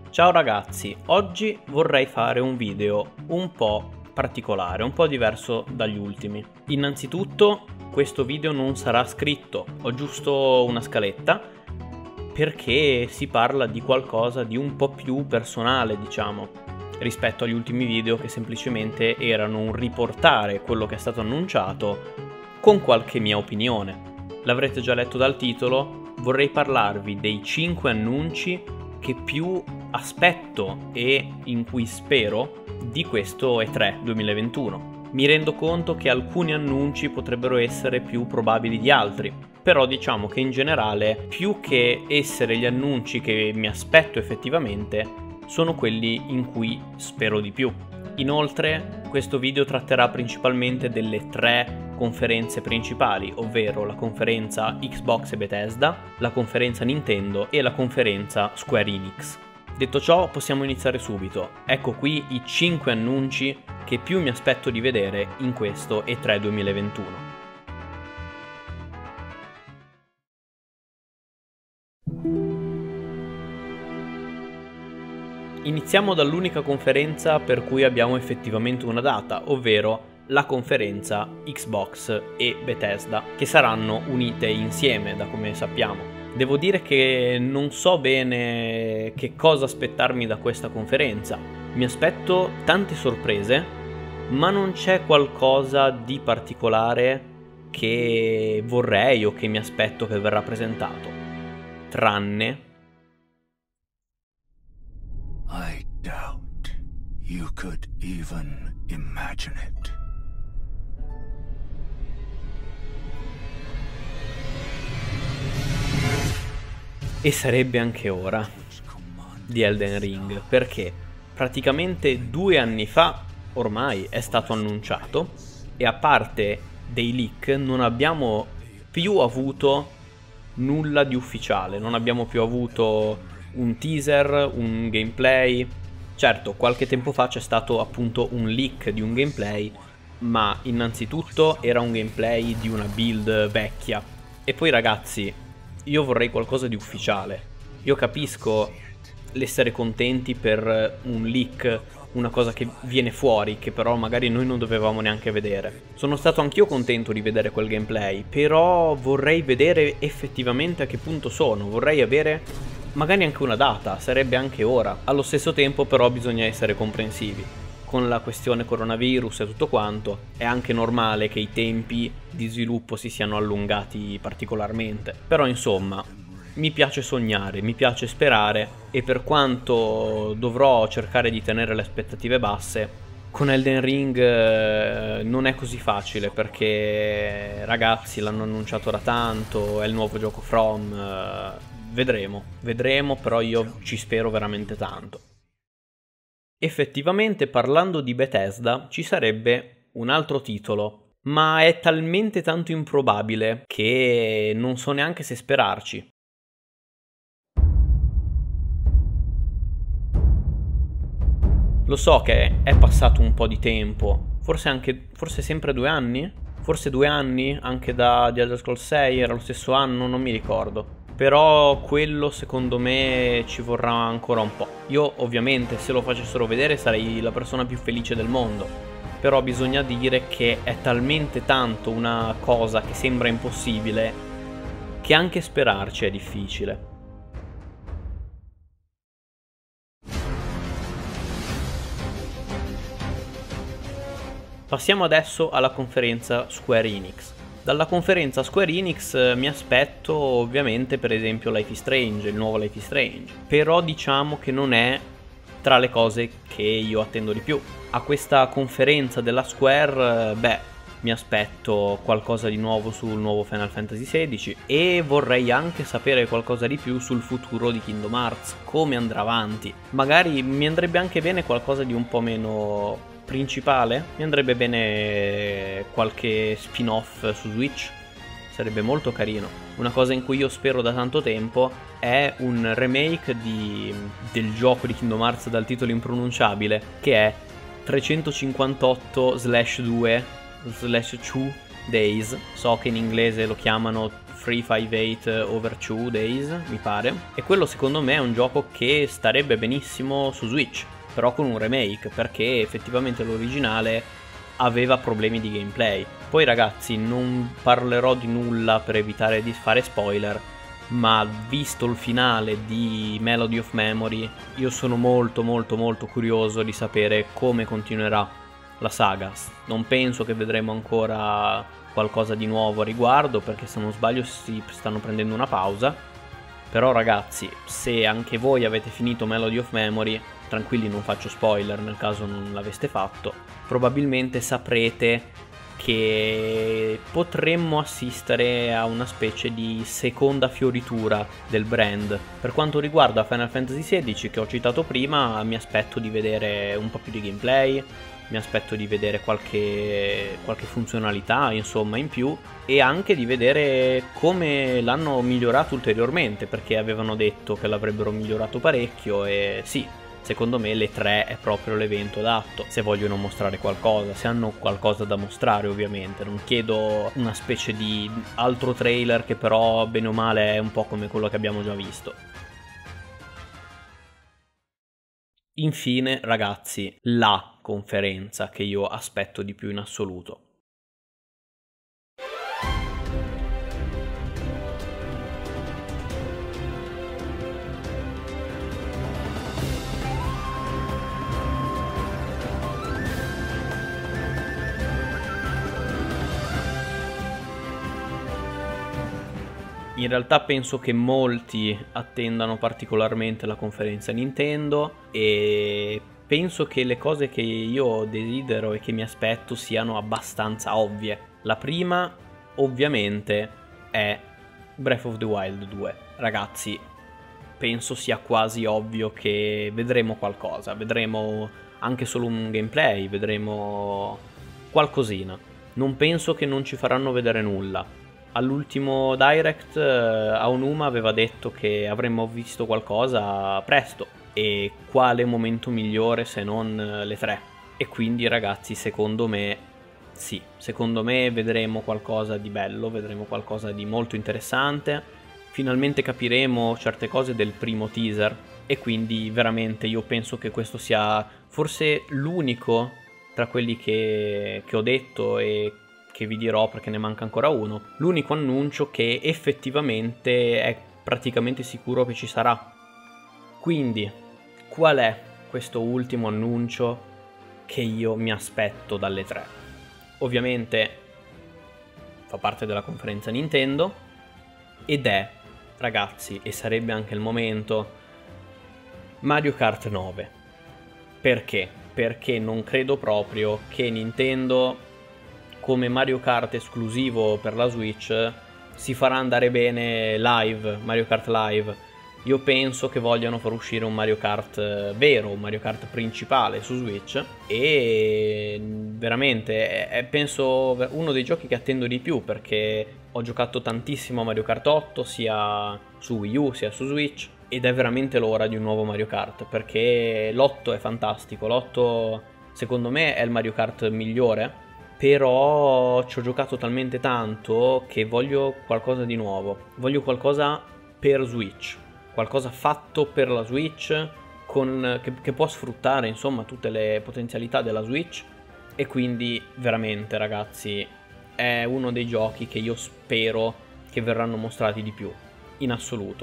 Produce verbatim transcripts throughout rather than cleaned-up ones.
Ciao ragazzi, oggi vorrei fare un video un po' particolare, un po' diverso dagli ultimi. Innanzitutto questo video non sarà scritto, ho giusto una scaletta perché si parla di qualcosa di un po' più personale, diciamo, rispetto agli ultimi video che semplicemente erano un riportare quello che è stato annunciato con qualche mia opinione. L'avrete già letto dal titolo, vorrei parlarvi dei cinque annunci che più aspetto e in cui spero di questo E tre duemilaventuno. Mi rendo conto che alcuni annunci potrebbero essere più probabili di altri, però diciamo che in generale, più che essere gli annunci che mi aspetto effettivamente, sono quelli in cui spero di più. Inoltre, questo video tratterà principalmente delle tre conferenze principali, ovvero la conferenza Xbox e Bethesda, la conferenza Nintendo e la conferenza Square Enix. Detto ciò, possiamo iniziare subito. Ecco qui i cinque annunci che più mi aspetto di vedere in questo E tre duemilaventuno. Iniziamo dall'unica conferenza per cui abbiamo effettivamente una data, ovvero la conferenza Xbox e Bethesda, che saranno unite insieme, da come sappiamo. Devo dire che non so bene che cosa aspettarmi da questa conferenza. Mi aspetto tante sorprese, ma non c'è qualcosa di particolare che vorrei o che mi aspetto che verrà presentato, tranne I doubt you could even imagine it. E sarebbe anche ora di Elden Ring, perché praticamente due anni fa ormai è stato annunciato e a parte dei leak non abbiamo più avuto nulla di ufficiale, non abbiamo più avuto un teaser, un gameplay. Certo, qualche tempo fa c'è stato appunto un leak di un gameplay, ma innanzitutto era un gameplay di una build vecchia. E poi ragazzi, io vorrei qualcosa di ufficiale. Io capisco l'essere contenti per un leak, una cosa che viene fuori, che però magari noi non dovevamo neanche vedere. Sono stato anch'io contento di vedere quel gameplay, però vorrei vedere effettivamente a che punto sono, vorrei avere magari anche una data, sarebbe anche ora. Allo stesso tempo però bisogna essere comprensivi. Con la questione coronavirus e tutto quanto, è anche normale che i tempi di sviluppo si siano allungati particolarmente. Però insomma, mi piace sognare, mi piace sperare e per quanto dovrò cercare di tenere le aspettative basse, con Elden Ring eh, non è così facile perché ragazzi l'hanno annunciato da tanto, è il nuovo gioco From, eh, vedremo, vedremo, però io ci spero veramente tanto. Effettivamente parlando di Bethesda ci sarebbe un altro titolo, ma è talmente tanto improbabile che non so neanche se sperarci. Lo so che è passato un po' di tempo, forse anche, forse sempre due anni? Forse due anni anche da The Elder Scrolls sei, era lo stesso anno, non mi ricordo. Però quello secondo me ci vorrà ancora un po'. Io ovviamente se lo facessero vedere sarei la persona più felice del mondo, però bisogna dire che è talmente tanto una cosa che sembra impossibile che anche sperarci è difficile. Passiamo adesso alla conferenza Square Enix. Dalla conferenza Square Enix mi aspetto ovviamente per esempio Life is Strange, il nuovo Life is Strange, però diciamo che non è tra le cose che io attendo di più. A questa conferenza della Square, beh, mi aspetto qualcosa di nuovo sul nuovo Final Fantasy sedici e vorrei anche sapere qualcosa di più sul futuro di Kingdom Hearts, come andrà avanti. Magari mi andrebbe anche bene qualcosa di un po' meno principale, mi andrebbe bene qualche spin-off su Switch, sarebbe molto carino. Una cosa in cui io spero da tanto tempo è un remake di, del gioco di Kingdom Hearts dal titolo impronunciabile, che è trecentocinquantotto slash due slash two Days. So che in inglese lo chiamano tre cinque otto over two days, mi pare, e quello secondo me è un gioco che starebbe benissimo su Switch, però con un remake, perché effettivamente l'originale aveva problemi di gameplay. Poi ragazzi, non parlerò di nulla per evitare di fare spoiler, ma visto il finale di Melody of Memory, io sono molto molto molto curioso di sapere come continuerà la saga. Non penso che vedremo ancora qualcosa di nuovo a riguardo, perché se non sbaglio si stanno prendendo una pausa. Però ragazzi, se anche voi avete finito Melody of Memory, tranquilli, non faccio spoiler nel caso non l'aveste fatto, probabilmente saprete che potremmo assistere a una specie di seconda fioritura del brand. Per quanto riguarda Final Fantasy sedici, che ho citato prima, mi aspetto di vedere un po' più di gameplay, mi aspetto di vedere qualche, qualche funzionalità insomma in più, e anche di vedere come l'hanno migliorato ulteriormente, perché avevano detto che l'avrebbero migliorato parecchio, e sì, secondo me l'E tre è proprio l'evento adatto se vogliono mostrare qualcosa, se hanno qualcosa da mostrare ovviamente. Non chiedo una specie di altro trailer che però bene o male è un po' come quello che abbiamo già visto. Infine ragazzi, la conferenza che io aspetto di più in assoluto. In realtà penso che molti attendano particolarmente la conferenza Nintendo, e penso che le cose che io desidero e che mi aspetto siano abbastanza ovvie. La prima, ovviamente, è Breath of the Wild due. Ragazzi, penso sia quasi ovvio che vedremo qualcosa, vedremo anche solo un gameplay, vedremo qualcosina. Non penso che non ci faranno vedere nulla. All'ultimo Direct eh, Aonuma aveva detto che avremmo visto qualcosa presto, e quale momento migliore se non le tre. E quindi ragazzi, secondo me sì, secondo me vedremo qualcosa di bello, vedremo qualcosa di molto interessante, finalmente capiremo certe cose del primo teaser, e quindi veramente io penso che questo sia forse l'unico tra quelli che, che ho detto e che vi dirò, perché ne manca ancora uno, l'unico annuncio che effettivamente è praticamente sicuro che ci sarà. Quindi qual è questo ultimo annuncio che io mi aspetto dalle tre? Ovviamente fa parte della conferenza Nintendo ed è, ragazzi, e sarebbe anche il momento, Mario Kart nove. Perché? Perché non credo proprio che Nintendo, come Mario Kart esclusivo per la Switch, si farà andare bene live, Mario Kart Live. Io penso che vogliano far uscire un Mario Kart vero, un Mario Kart principale su Switch, e veramente è, penso uno dei giochi che attendo di più, perché ho giocato tantissimo a Mario Kart otto sia su Wii U sia su Switch, ed è veramente l'ora di un nuovo Mario Kart, perché l'otto è fantastico, l'otto secondo me è il Mario Kart migliore, però ci ho giocato talmente tanto che voglio qualcosa di nuovo, voglio qualcosa per Switch, qualcosa fatto per la Switch, con, che, che può sfruttare insomma tutte le potenzialità della Switch, e quindi veramente ragazzi è uno dei giochi che io spero che verranno mostrati di più, in assoluto.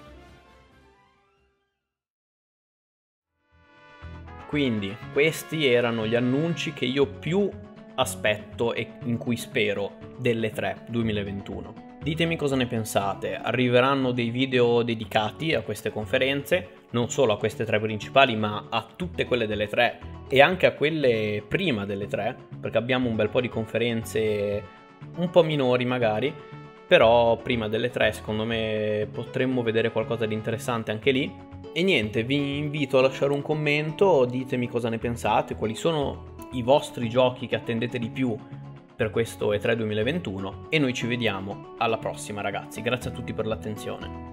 Quindi questi erano gli annunci che io più aspetto e in cui spero delle tre duemilaventuno. Ditemi cosa ne pensate. Arriveranno dei video dedicati a queste conferenze, non solo a queste tre principali, ma a tutte quelle delle tre e anche a quelle prima delle tre, perché abbiamo un bel po' di conferenze un po' minori magari, però prima delle tre secondo me potremmo vedere qualcosa di interessante anche lì. E niente, vi invito a lasciare un commento, ditemi cosa ne pensate, quali sono i vostri giochi che attendete di più per questo E tre duemilaventuno, e noi ci vediamo alla prossima ragazzi. Grazie a tutti per l'attenzione.